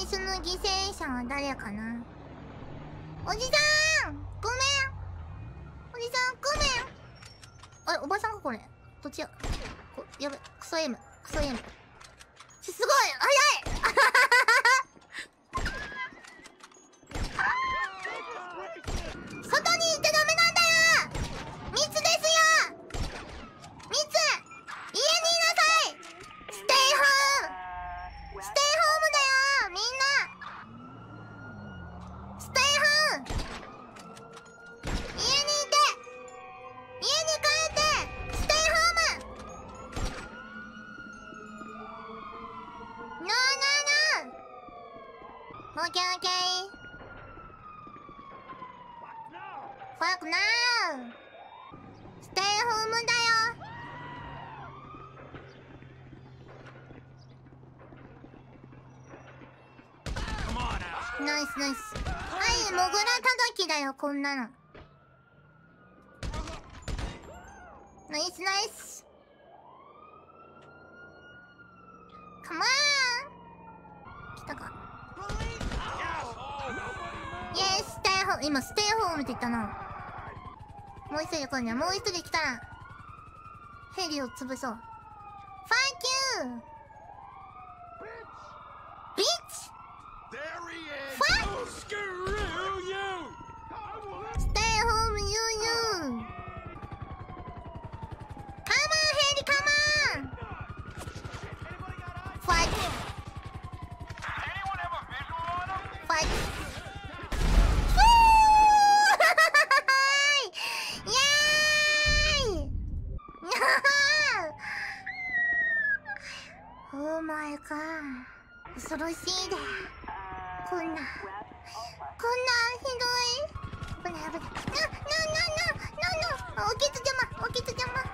最初の犠牲者は誰かな。おじさんごめん、おじさんごめん。あれ、おばさんかこれ。どっちや。やべ、クソ M クソ M。 すごい早い外に行っちゃダメなんだよ。密ですよ、密。家にいなさい。ステイホーム、ステイホームだよみんな。ステイホーム、家にいて、家に帰ってステイホーム。ノーノーノー。オッケーオッケー。ファックナウ。ステイホームだよ。ナイスナイス。はい、モグラたたきだよこんなの。ナイスナイス。カモーン。来たか。イエーイ、ステイホーム。今ステイホームって言ったな。もう一人来るには、もう一人来たらヘリを潰そう。ファンキュービッチ。Stay home, you. Come on, Haley, come on. Fight. Fight. Yay! Oh my god. 恐ろしいで。こんなひどい。危ない危ない。おけつ邪魔、おけつ邪魔。